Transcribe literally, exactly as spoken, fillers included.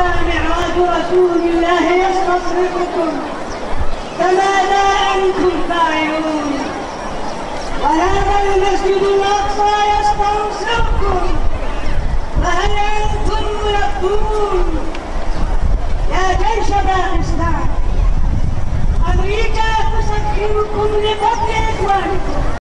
معراج رسول الله يستصرخكم، فماذا أنتم فاعلون؟ وهذا المسجد الأقصى يستنصركم، فهل أنتم ملبون؟